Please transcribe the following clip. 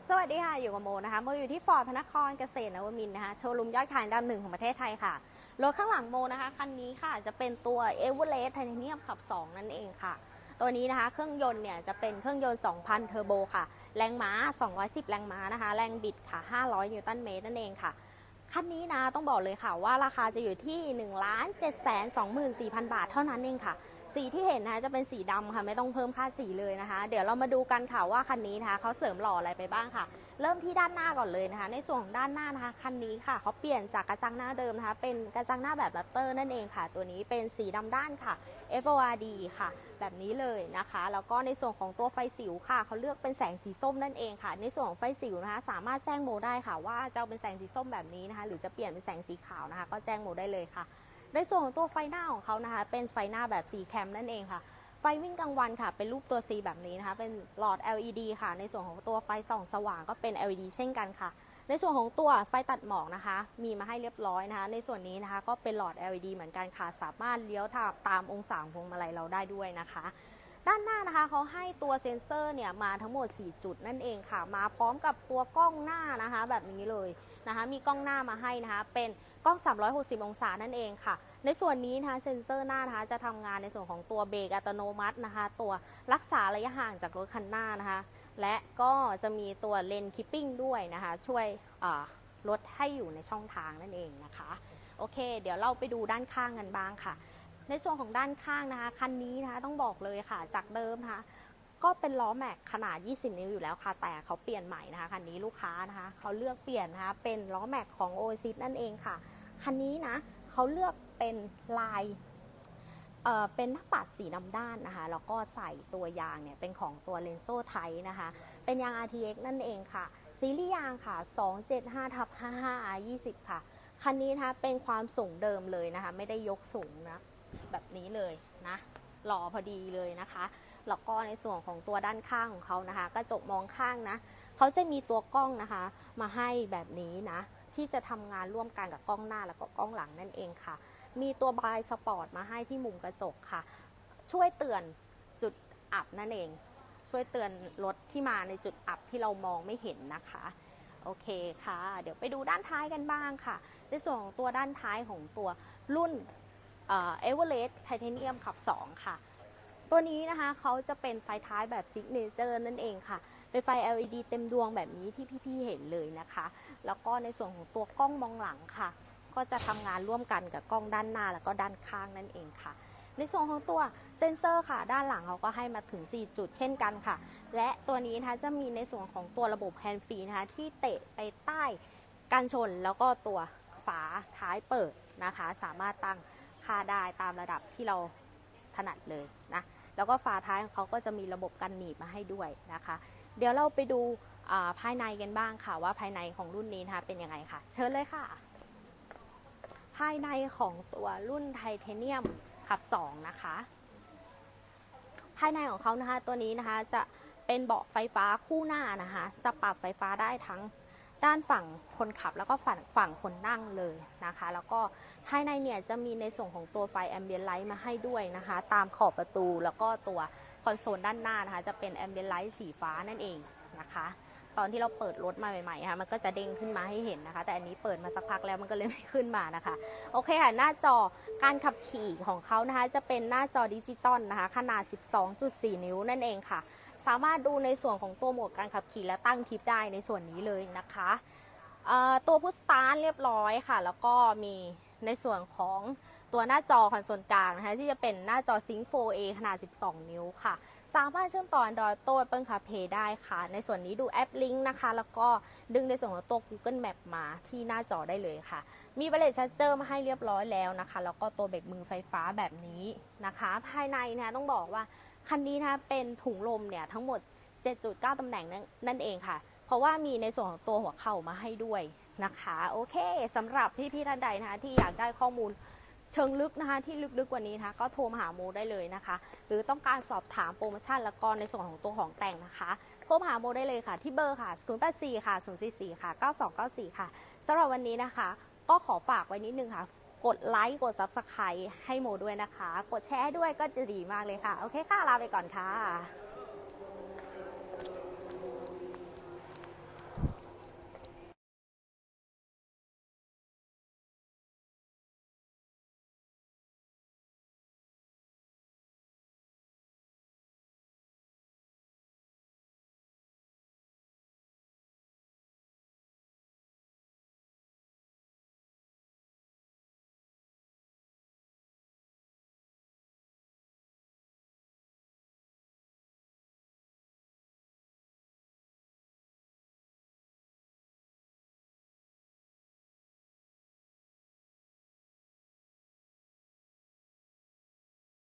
สวัสดีค่ะอยู่กับโมนะคะโมอยู่ที่ฟอร์ดพระนครเกษตรนวมินทร์นะคะโชว์รูมยอดขายอันดับหนึ่งของประเทศไทยค่ะรถข้างหลังโมนะคะคันนี้ค่ะจะเป็นตัว Everest Titanium ขับ 2 นั่นเองค่ะตัวนี้นะคะเครื่องยนต์เนี่ยจะเป็นเครื่องยนต์ 2,000 เทอร์โบค่ะแรงม้า210 แรงม้านะคะแรงบิดค่ะ500 นิวตันเมตรนั่นเองค่ะคันนี้นะต้องบอกเลยค่ะว่าราคาจะอยู่ที่ 1,724,000 บาทเท่านั้นเองค่ะสีที่เห็นนะคะจะเป็นสีดำค่ะไม่ต้องเพิ่มค่าสีเลยนะคะเดี๋ยวเรามาดูกันค่ะว่าคันนี้นะคะเขาเสริมหล่ออะไรไปบ้างค่ะเริ่มที่ด้านหน้าก่อนเลยนะคะในส่วนของด้านหน้านะคะคันนี้ค่ะเขาเปลี่ยนจากกระจังหน้าเดิมนะคะเป็นกระจังหน้าแบบแรปเตอร์นั่นเองค่ะตัวนี้เป็นสีดำด้านค่ะ FORD ค่ะแบบนี้เลยนะคะแล้วก็ในส่วนของตัวไฟสิวค่ะเขาเลือกเป็นแสงสีส้มนั่นเองค่ะในส่วนของไฟสิวนะคะสามารถแจ้งโมได้ค่ะว่าจะเอาเป็นแสงสีส้มแบบนี้นะคะหรือจะเปลี่ยนเป็นแสงสีขาวนะคะก็แจ้งโมได้เลยค่ะในส่วนของตัวไฟหน้าของเขานะคะเป็นไฟหน้าแบบสีแคมนั่นเองค่ะไฟวิ่งกลางวันค่ะเป็นรูปตัว C แบบนี้นะคะเป็นหลอด LED ค่ะในส่วนของตัวไฟส่องสว่างก็เป็น LED เช่นกันค่ะในส่วนของตัวไฟตัดหมอกนะคะมีมาให้เรียบร้อยนะคะในส่วนนี้นะคะก็เป็นหลอด LED เหมือนกันค่ะสามารถเลี้ยวตามองศาพวงมาลัยเราได้ด้วยนะคะด้านหน้านะคะเขาให้ตัวเซ็นเซอร์เนี่ยมาทั้งหมด4จุดนั่นเองค่ะมาพร้อมกับตัวกล้องหน้านะคะแบบนี้เลยนะคะมีกล้องหน้ามาให้นะคะเป็นกล้อง360องศานั่นเองค่ะในส่วนนี้นะคะเซ็นเซอร์หน้านะคะจะทำงานในส่วนของตัวเบรกอัตโนมัตินะคะตัวรักษาระยะห่างจากรถคันหน้านะคะและก็จะมีตัวเลนคิปปิ้งด้วยนะคะช่วยลดให้อยู่ในช่องทางนั่นเองนะคะโอเคเดี๋ยวเราไปดูด้านข้างกันบ้างค่ะในส่วนของด้านข้างนะคะคันนี้นะคะต้องบอกเลยค่ะจากเดิมนะคะก็เป็นล้อแม็กขนาด20นิ้วอยู่แล้วค่ะแต่เขาเปลี่ยนใหม่นะคะคันนี้ลูกค้านะคะเขาเลือกเปลี่ยนนะคะเป็นล้อแม็กของ Oasis นั่นเองค่ะคันนี้นะเขาเลือกเป็นลายเป็นหน้าปัดสีดำด้านนะคะแล้วก็ใส่ตัวยางเนี่ยเป็นของตัวเลนโซไทนะคะเป็นยาง RTX นั่นเองค่ะซีรีส์ยางค่ะ275/55R20 ค่ะคันนี้นะคะเป็นความสูงเดิมเลยนะคะไม่ได้ยกสูงนะแบบนี้เลยนะหล่อพอดีเลยนะคะแล้วก็ในส่วนของตัวด้านข้างของเขานะคะกระจกมองข้างนะเขาจะมีตัวกล้องนะคะมาให้แบบนี้นะที่จะทำงานร่วมกันกับกล้องหน้าแล้วก็กล้องหลังนั่นเองค่ะมีตัวบายสปอร์ตมาให้ที่มุมกระจกค่ะช่วยเตือนจุดอับนั่นเองช่วยเตือนรถที่มาในจุดอับที่เรามองไม่เห็นนะคะโอเคค่ะเดี๋ยวไปดูด้านท้ายกันบ้างค่ะในส่วนของตัวด้านท้ายของตัวรุ่นEverest Titanium ขับ 2 ค่ะตัวนี้นะคะเขาจะเป็นไฟท้ายแบบซิกเนเจอร์นั่นเองค่ะเป็นไฟ LED เต็มดวงแบบนี้ที่พี่ๆเห็นเลยนะคะแล้วก็ในส่วนของตัวกล้องมองหลังค่ะก็จะทำงานร่วมกันกับกล้องด้านหน้าแล้วก็ด้านข้างนั่นเองค่ะในส่วนของตัวเซ็นเซอร์ค่ะด้านหลังเขาก็ให้มาถึง4จุดเช่นกันค่ะและตัวนี้นะคะจะมีในส่วนของตัวระบบแฮนด์ฟรีนะคะที่เตะไปใต้กันชนแล้วก็ตัวฝาท้ายเปิดนะคะสามารถตั้งค่าได้ตามระดับที่เราถนัดเลยนะแล้วก็ฝาท้ายของเขาก็จะมีระบบกันหนีบมาให้ด้วยนะคะเดี๋ยวเราไปดูภายในกันบ้างค่ะว่าภายในของรุ่นนี้นะคะเป็นยังไงค่ะเชิญเลยค่ะภายในของตัวรุ่นไทเทเนียมขับ 2 นะคะภายในของเขานะคะตัวนี้นะคะจะเป็นเบาะไฟฟ้าคู่หน้านะคะจะปรับไฟฟ้าได้ทั้งด้านฝั่งคนขับแล้วก็ฝั่งคนนั่งเลยนะคะแล้วก็ภายในเนี่ยจะมีในส่วนของตัวไฟแอมเบียนไลท์มาให้ด้วยนะคะตามขอบประตูแล้วก็ตัวคอนโซลด้านหน้านะคะจะเป็นแอมเบียนไลท์สีฟ้านั่นเองนะคะตอนที่เราเปิดรถมาใหม่ๆนะคะมันก็จะเด้งขึ้นมาให้เห็นนะคะแต่อันนี้เปิดมาสักพักแล้วมันก็เลยไม่ขึ้นมานะคะโอเคค่ะหน้าจอการขับขี่ของเขานะคะจะเป็นหน้าจอดิจิตอลนะคะขนาด 12.4 นิ้วนั่นเองค่ะสามารถดูในส่วนของตัวโหมดการขับขี่และตั้งทิปได้ในส่วนนี้เลยนะคะตัวพุชสตาร์ทเรียบร้อยค่ะแล้วก็มีในส่วนของตัวหน้าจอคอนโซลกลางนะคะที่จะเป็นหน้าจอ Sync 4A ขนาด 12 นิ้วค่ะสามารถเชื่อมต่อ Android Auto Apple CarPlay ได้ค่ะในส่วนนี้ดูแอป Link นะคะแล้วก็ดึงในส่วนของตัว Google Map มาที่หน้าจอได้เลยค่ะมีWireless Chargerมาให้เรียบร้อยแล้วนะคะแล้วก็ตัวเบรกมือไฟฟ้าแบบนี้นะคะภายในนะคะต้องบอกว่าคันนี้นะคะเป็นถุงลมเนี่ยทั้งหมด 7.9 ตำแหน่งนั่นเองค่ะเพราะว่ามีในส่วนของตัวหัวเข่ามาให้ด้วยนะคะโอเคสำหรับพี่ท่านใดนะคะที่อยากได้ข้อมูลเชิงลึกนะคะที่ลึกกว่านี้นะคะก็โทรมาหาโมได้เลยนะคะหรือต้องการสอบถามโปรโมชั่นแล้วก็ในส่วนของตัวของแต่งนะคะโทรมาหาโมได้เลยค่ะที่เบอร์ค่ะ084ค่ะ044ค่ะ9294ค่ะสำหรับวันนี้นะคะก็ขอฝากไว้นิดนึงค่ะกดไลค์กด Subscribe ให้โมด้วยนะคะกดแชร์ด้วยก็จะดีมากเลยค่ะโอเคค่ะลาไปก่อนค่ะ